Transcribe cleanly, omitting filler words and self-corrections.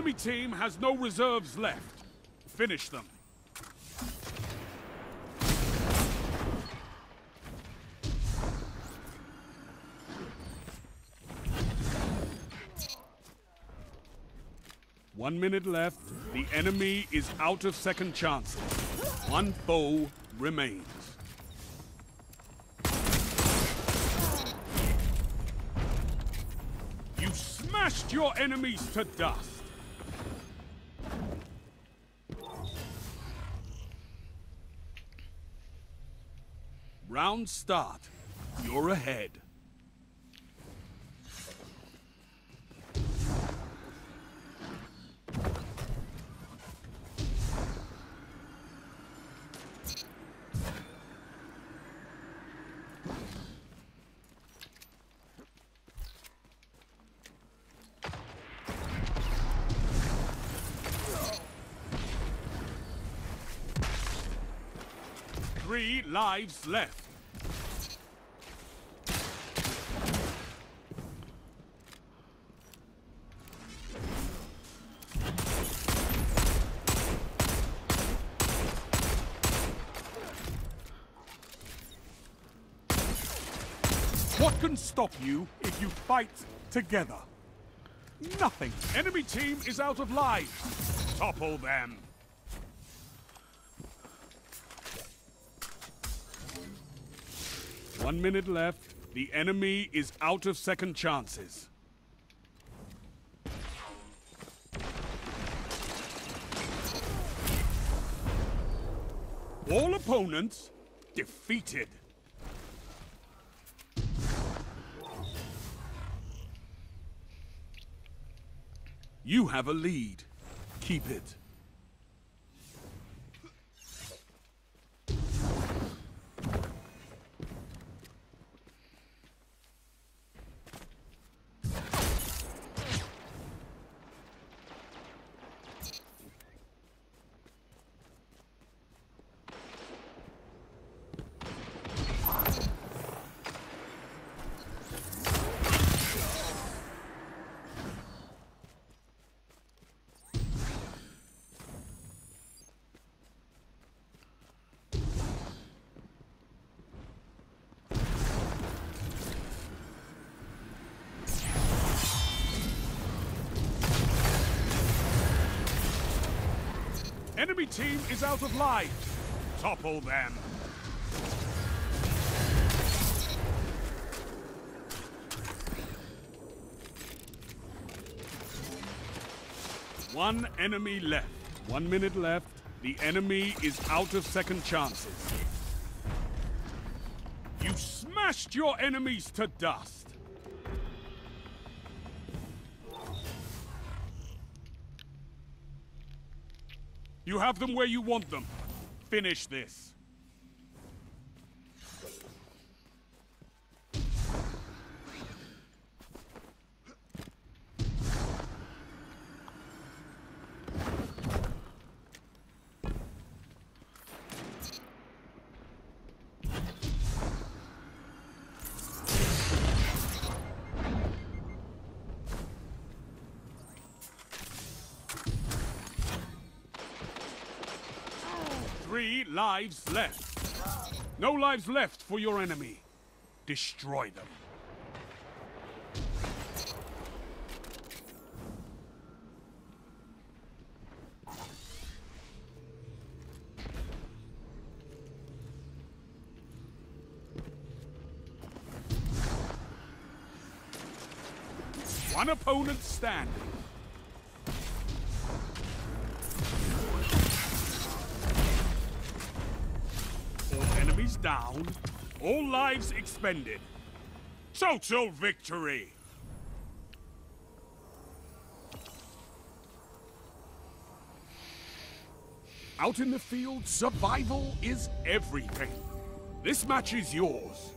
enemy team has no reserves left. Finish them. One minute left. The enemy is out of second chances. One foe remains. You smashed your enemies to dust. Round start. You're ahead. Three lives left. What can stop you if you fight together? Nothing. Enemy team is out of lives. Topple them. One minute left. The enemy is out of second chances. All opponents defeated. You have a lead. Keep it. Enemy team is out of lives. Topple them. One enemy left. 1 minute left. The enemy is out of second chances. You smashed your enemies to dust. You have them where you want them. Finish this. Three lives left. No lives left for your enemy. Destroy them. One opponent standing. Enemies down, all lives expended. Total victory! Out in the field, survival is everything. This match is yours.